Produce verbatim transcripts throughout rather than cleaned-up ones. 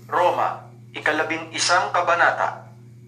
Roma, ikalabing isang kabanata.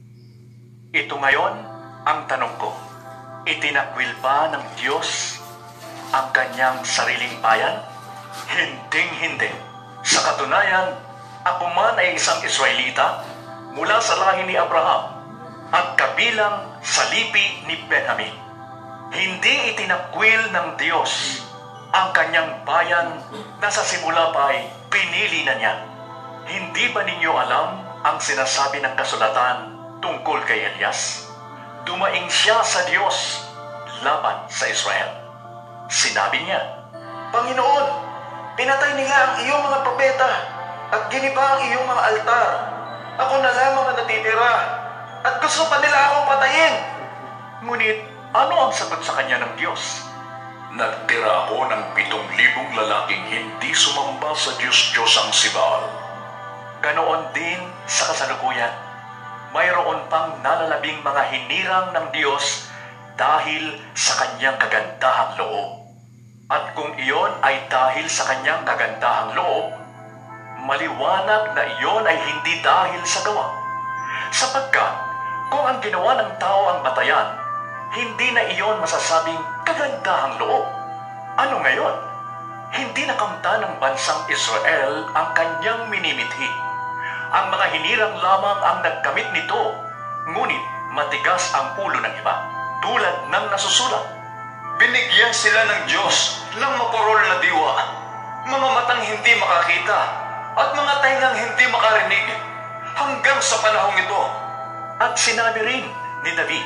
Ito ngayon ang tanong ko. Itinakwil ba ng Diyos ang kanyang sariling bayan? Hinding-hindi. Sa katunayan, ako man ay isang Israelita mula sa lahi ni Abraham at kabilang sa lipi ni Benjamin. Hindi itinakwil ng Diyos ang kanyang bayan na sa simula pa ay pinili na niya. Hindi ba ninyo alam ang sinasabi ng kasulatan tungkol kay Elias? Dumaing siya sa Diyos laban sa Israel. Sinabi niya, Panginoon, pinatay nila ang iyong mga propeta at giniba ang iyong mga altar. Ako na lamang ang natitira at gusto pa nila akong patayin. Ngunit ano ang sagot sa kanya ng Diyos? Nagtira ako ng pitong libong lalaking hindi sumamba sa Diyos-Diyos ang si Baal. Ganoon din sa kasalukuyan. Mayroon pang nalalabing mga hinirang ng Diyos dahil sa kanyang kagandahang loob. At kung iyon ay dahil sa kanyang kagandahang loob, maliwanag na iyon ay hindi dahil sa gawa. Sapagkat kung ang ginawa ng tao ang batayan, hindi na iyon masasabing kagandahang loob. Ano ngayon? Hindi nakamta ng bansang Israel ang kanyang minimithi. Ang mga hinirang lamang ang nagkamit nito, ngunit matigas ang ulo ng iba, tulad ng nasusulat. Binigyan sila ng Diyos ng maporol na diwa, mga matang hindi makakita, at mga taingang hindi makarinig, hanggang sa panahong ito. At sinabi rin ni David,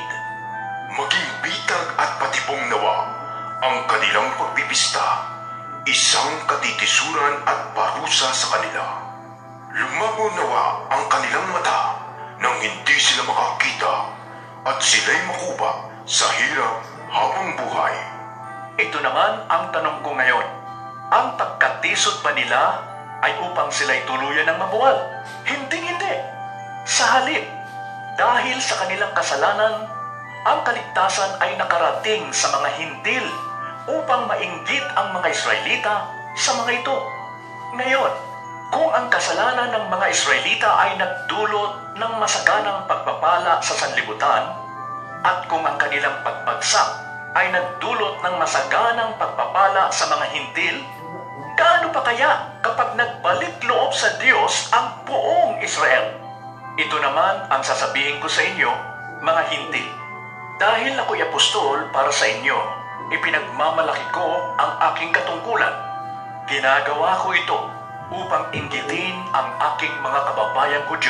Maging bitag at patibong nawa ang kanilang pagbibista, isang katitisuran at parusa sa kanila. Lumago nawa ang kanilang mata nang hindi sila makakita at sila'y makuba sa hirap habang buhay. Ito naman ang tanong ko ngayon. Ang pagkatisod ba nila ay upang sila'y tuluyan ng mabuwal? Hindi-hindi. Sa halip, dahil sa kanilang kasalanan, ang kaligtasan ay nakarating sa mga hintil upang mainggit ang mga Israelita sa mga ito. Ngayon, kung ang kasalanan ng mga Israelita ay nagdulot ng masaganang pagpapala sa sanlibutan, at kung ang kanilang pagbagsak ay nagdulot ng masaganang pagpapala sa mga hintil, gaano pa kaya kapag nagbalik loob sa Diyos ang buong Israel? Ito naman ang sasabihin ko sa inyo, mga hintil. Dahil ako'y apostol para sa inyo, ipinagmamalaki ko ang aking katungkulan. Ginagawa ko ito upang inggitin ang aking mga kababayang Hudyo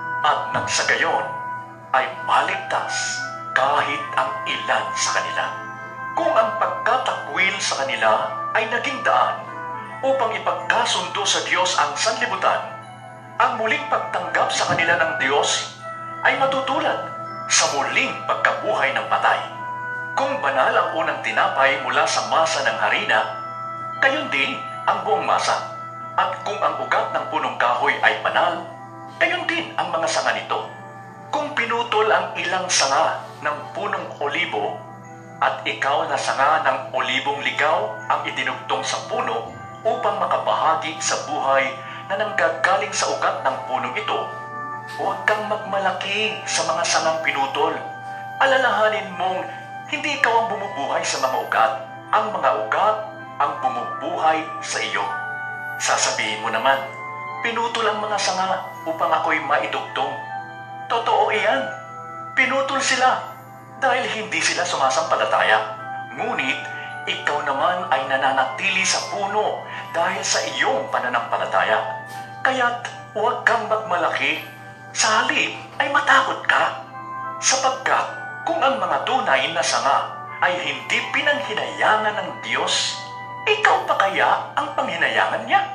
at nang sa gayon ay maligtas kahit ang ilan sa kanila. Kung ang pagkatakwil sa kanila ay naging daan upang ipagkasundo sa Diyos ang sanlibutan, ang muling pagtanggap sa kanila ng Diyos ay matutulad sa muling pagkabuhay ng patay. Kung banal ang unang tinapay mula sa masa ng harina, gayon din ang buong masa. At kung ang ugat ng punong kahoy ay banal, gayon din ang mga sanga nito. Kung pinutol ang ilang sanga ng punong olibo, at ikaw na sanga ng olibong ligaw ang idinugtong sa puno upang makabahagi sa buhay na nanggagaling sa ugat ng punong ito, huwag kang magmalaki sa mga sangang pinutol. Alalahanin mong hindi ikaw ang bumubuhay sa mga ugat, ang mga ugat ang bumubuhay sa iyo. Sasabihin mo naman, pinutol ang mga sanga upang ako'y maidugtong. Totoo iyan. Pinutol sila dahil hindi sila sumasampalataya. Ngunit ikaw naman ay nananatili sa puno dahil sa iyong pananampalataya. Kaya't huwag kang magmalaki. Sa halip ay matakot ka. Sapagkat kung ang mga tunay na sanga ay hindi pinanghinayangan ng Diyos, ikaw pa kaya ang panghinayangan niya?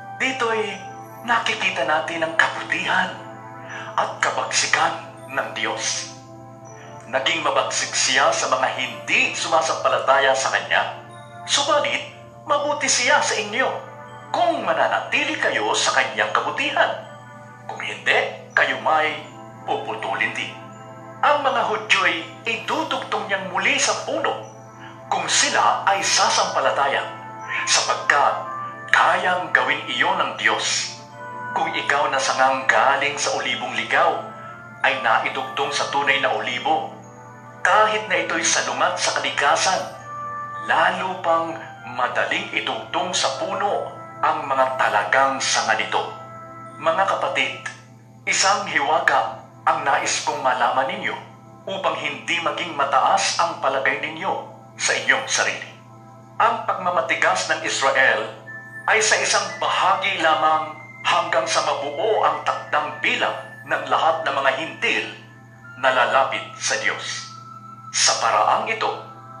Dito'y nakikita natin ang kabutihan at kabagsikan ng Diyos. Naging mabagsik siya sa mga hindi sumasampalataya sa Kanya. Subalit, mabuti siya sa inyo kung mananatili kayo sa Kanyang kabutihan. Kung hindi, kayo may puputulin din. Ang mga Hudyo'y idudugtong niyang muli sa puno kung sila ay sasampalataya, sapagkat kayang gawin iyon ng Diyos. Kung ikaw na sangang galing sa olibong ligaw, ay naidugtong sa tunay na olibo, kahit na ito'y salungat sa kalikasan, lalo pang madaling idugtong sa puno ang mga talagang sanga nito. Mga kapatid, isang hiwaga ang nais kong malaman ninyo upang hindi maging mataas ang palagay ninyo sa inyong sarili. Ang pagmamatigas ng Israel ay sa isang bahagi lamang hanggang sa mabuo ang takdang bilang ng lahat ng mga hintil na lalapit sa Diyos. Sa paraang ito,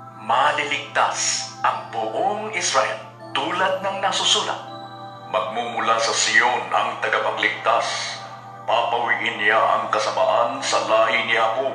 maliligtas ang buong Israel tulad ng nasusulat. Magmumula sa Sion ang tagapagligtas, papawiin niya ang kasamaan sa lahi ni Jacob.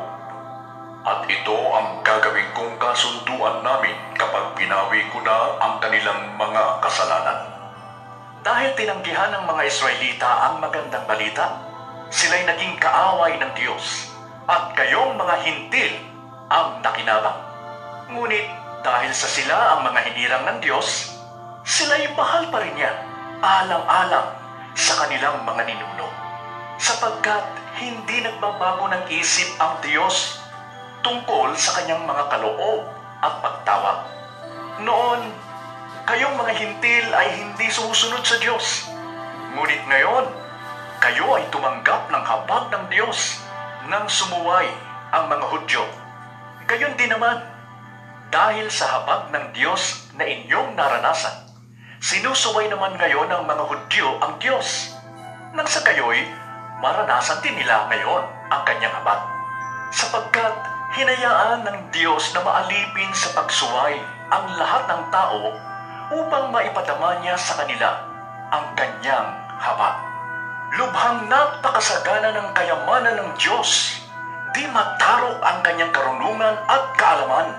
At ito ang gagawin kong kasunduan namin kapag pinawi ko na ang kanilang mga kasalanan. Dahil tinanggihan ng mga Israelita ang magandang balita, sila'y naging kaaway ng Diyos, at kayong mga hintil ang nakinabang. Ngunit dahil sa sila ang mga hinirang ng Diyos, sila'y mahal pa rin niya, alang-alang sa kanilang mga ninuno. Sapagkat hindi nagbabago ng isip ang Diyos tungkol sa kanyang mga kaloob at pagtawag. Noon, kayong mga hintil ay hindi sumusunod sa Diyos. Ngunit ngayon, kayo ay tumanggap ng habag ng Diyos nang sumuway ang mga Hudyo. Gayon din naman, dahil sa habag ng Diyos na inyong naranasan, sinusuway naman ngayon ng mga Hudyo ang Diyos, nang sa kayo'y maranasan din nila ngayon ang kanyang habag. Sapagkat hinayaan ng Diyos na maalipin sa pagsuway ang lahat ng tao upang maipadama niya sa kanila ang kanyang habag. Lubhang napakasagana ng kayamanan ng Diyos, di matarok ang kanyang karunungan at kaalaman.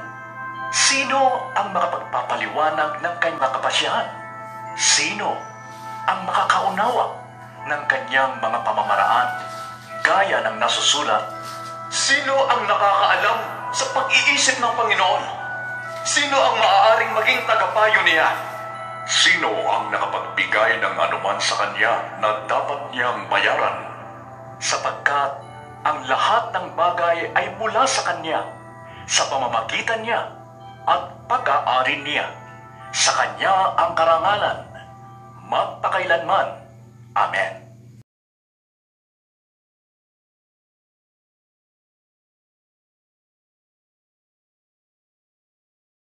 Sino ang makapagpapaliwanag ng kanyang kapasyahan? Sino ang makakaunawa ng kanyang mga pamamaraan? Gaya ng nasusulat, sino ang nakakaalam sa pag-iisip ng Panginoon? Sino ang maaaring maging tagapayo niya? Sino ang nakapagbigay ng anuman sa kanya na dapat niyang bayaran? Sapagkat ang lahat ng bagay ay mula sa kanya, sa pamamagitan niya at pag-aari niya. Sa kanya ang karangalan, magpakailanman. Amen.